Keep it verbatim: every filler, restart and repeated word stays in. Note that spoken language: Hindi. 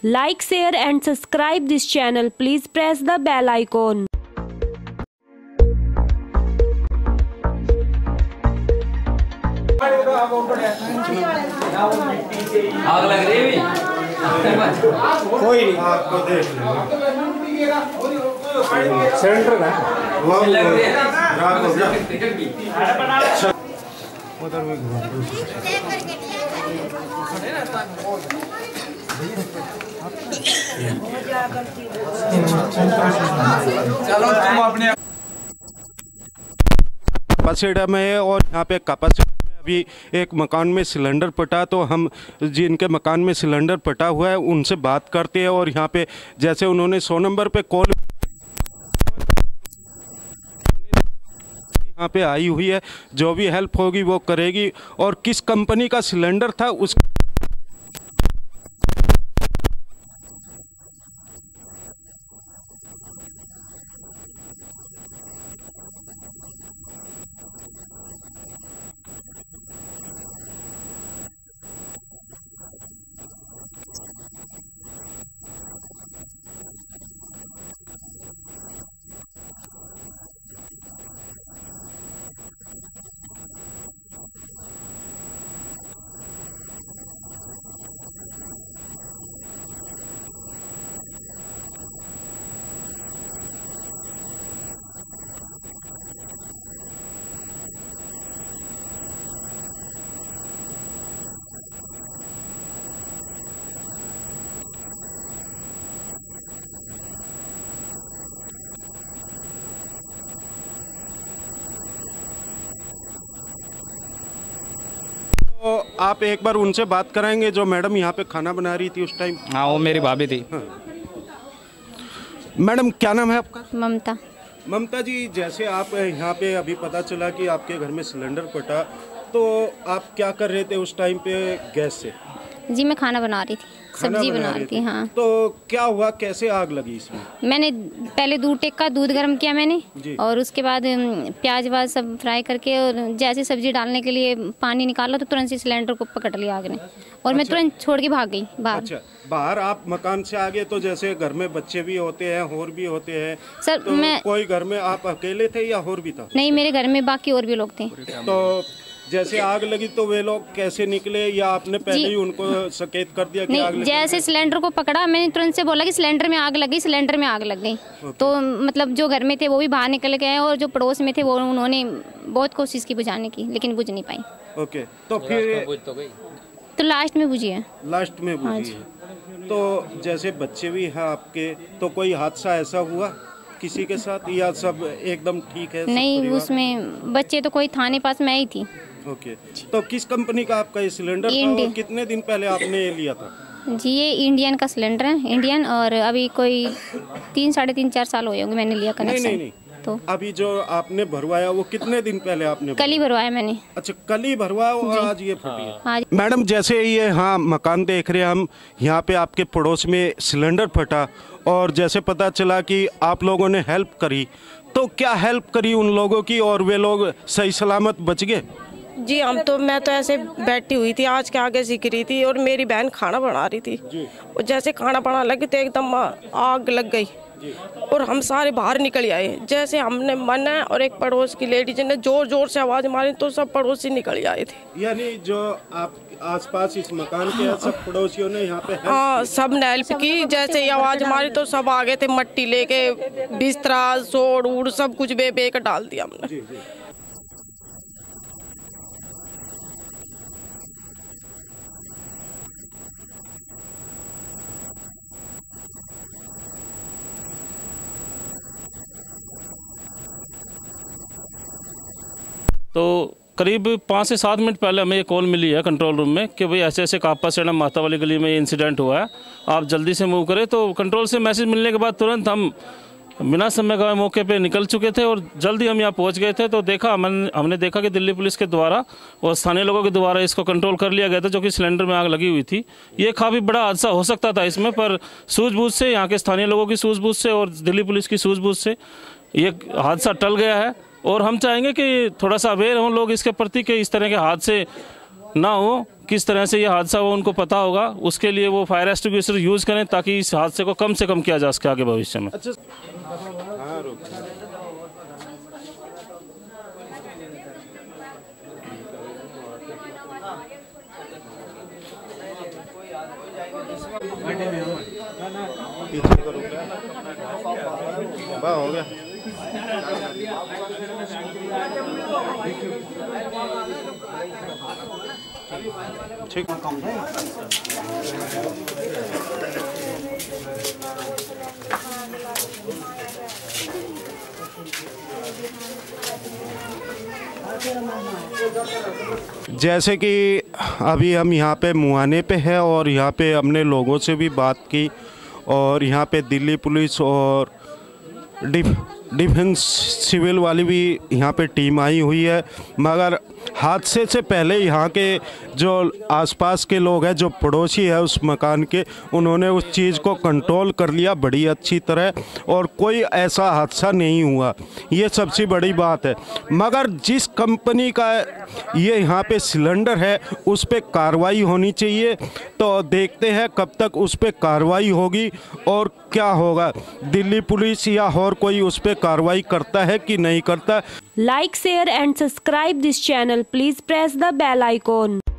Like, share and subscribe this channel. Please press the bell icon. आग लग रही है कोई नहीं आपको देख सेंटर का लग रही है उधर में घुमा चलो तुम अपने कपासेड़ा में है और यहाँ पे कपासेड़ा में अभी एक मकान में सिलेंडर पटा, तो हम जिनके मकान में सिलेंडर पटा हुआ है उनसे बात करते हैं। और यहाँ पे जैसे उन्होंने सौ नंबर पे कॉल यहाँ पे आई हुई है, जो भी हेल्प होगी वो करेगी। और किस कंपनी का सिलेंडर था उस तो आप एक बार उनसे बात कराएंगे जो मैडम यहाँ पे खाना बना रही थी उस टाइम? हाँ, वो मेरी भाभी थी। हाँ। मैडम क्या नाम है आपका? ममता। ममता जी, जैसे आप यहाँ पे अभी पता चला कि आपके घर में सिलेंडर फटा, तो आप क्या कर रहे थे उस टाइम पे गैस से? जी मैं खाना बना रही थी, सब्जी बना रही थी। हाँ। तो क्या हुआ, कैसे आग लगी इसमें? मैंने पहले दूध टेका, दूध गर्म किया मैंने, और उसके बाद प्याज वाज सब फ्राई करके और जैसे सब्जी डालने के लिए पानी निकाला तो तुरंत से सिलेंडर को पकड़ लिया आग ने, और मैं तुरंत छोड़ के भाग गई बाहर। अच्छा, बाहर आप मकान से आगे, तो जैसे घर में बच्चे भी होते हैं और भी होते हैं सर, तो मैं कोई घर में आप अकेले थे या और भी था? नहीं, मेरे घर में बाकी और भी लोग थे। तो जैसे आग लगी तो वे लोग कैसे निकले, या आपने पहले ही उनको सकेत कर दिया कि आग लगी? जैसे सिलेंडर को पकड़ा मैंने तुरंत से बोला कि सिलेंडर में आग लग गई, सिलेंडर में आग लग गई। तो मतलब जो घर में थे वो भी बाहर निकल गए और जो पड़ोस में थे वो उन्होंने बहुत कोशिश की बुझाने की, लेकिन बुझ नहीं पाई। ओके, तो फिर तो लास्ट में बुझी है। लास्ट में बुझी है। तो जैसे बच्चे भी हैं आपके, तो कोई हादसा ऐसा हुआ किसी के साथ या सब एकदम ठीक है? नहीं, उसमें बच्चे तो कोई थाने पास में आई थी। ओके, तो किस कंपनी का आपका ये सिलेंडर था और कितने दिन पहले आपने ये लिया था? जी ये इंडियन का सिलेंडर है, इंडियन, और अभी कोई तीन साढ़े तीन चार साल हुए होंगे मैंने लिया कनेक्शन। नहीं नहीं नहीं, तो अभी जो आपने भरवाया वो कितने दिन पहले आपने? कल ही भरवाया मैंने। अच्छा, कल ही भरवाया और आज ये फटी है? मैडम, जैसे ये हाँ मकान देख रहे हैं हम, यहाँ पे आपके पड़ोस में सिलेंडर फटा और जैसे पता चला कि आप लोगों ने हेल्प करी, तो क्या हेल्प करी उन लोगों की और वे लोग सही सलामत बच गए? जी हम तो मैं तो ऐसे बैठी हुई थी, आज के आगे सीख रही थी, और मेरी बहन खाना बना रही थी। और जैसे खाना बनाने लगी तो एकदम आग लग गई और हम सारे बाहर निकल आए। जैसे हमने मन है और एक पड़ोस की लेडीज ने जोर जोर से आवाज मारी तो सब पड़ोसी निकल आए थे। यानी जो आप आसपास इस मकान के सब पड़ोसियों ने यहाँ पे हेल्प? हाँ, सब ने हेल्प की। जैसे ही आवाज मारी तो सब आ गए थे, मट्टी लेके, बिस्तरा, सोड़ उड़ सब कुछ बे बे के डाल दिया हमने। जी, जी। तो करीब पाँच से सात मिनट पहले हमें ये कॉल मिली है कंट्रोल रूम में कि भाई ऐसे ऐसे कापासेड़ा माता वाली गली में ये इंसिडेंट हुआ है, आप जल्दी से मूव करें। तो कंट्रोल से मैसेज मिलने के बाद तुरंत हम बिना समय गवाए मौके पे निकल चुके थे और जल्दी हम यहाँ पहुँच गए थे। तो देखा हमने हमने देखा कि दिल्ली पुलिस के द्वारा और स्थानीय लोगों के द्वारा इसको कंट्रोल कर लिया गया था, जो कि सिलेंडर में आग लगी हुई थी। ये काफ़ी बड़ा हादसा हो सकता था इसमें, पर सूझबूझ से, यहाँ के स्थानीय लोगों की सूझबूझ से और दिल्ली पुलिस की सूझबूझ से ये हादसा टल गया है। और हम चाहेंगे कि थोड़ा सा अवेयर हों लोग इसके प्रति कि इस तरह के हादसे ना हो, किस तरह से ये हादसा हुआ उनको पता होगा, उसके लिए वो फायर एक्सटिंग्विशर यूज़ करें ताकि इस हादसे को कम से कम किया जा सके आगे भविष्य में। अच्छा पीछे करो क्या? वाह हो गया। ठीक जैसे कि अभी हम यहाँ पे मुहाने पे हैं और यहाँ पे हमने लोगों से भी बात की और यहाँ पे दिल्ली पुलिस और डिफ डिफेंस सिविल वाली भी यहाँ पे टीम आई हुई है, मगर हादसे से पहले यहाँ के जो आसपास के लोग हैं, जो पड़ोसी है उस मकान के, उन्होंने उस चीज़ को कंट्रोल कर लिया बड़ी अच्छी तरह और कोई ऐसा हादसा नहीं हुआ। ये सबसे बड़ी बात है। मगर जिस कंपनी का ये यहाँ पे सिलेंडर है उस पर कार्रवाई होनी चाहिए, तो देखते हैं कब तक उस पर कार्रवाई होगी और क्या होगा, दिल्ली पुलिस या और कोई उस पर कार्रवाई करता है कि नहीं करता। Like, share and subscribe this channel. Please press the bell icon.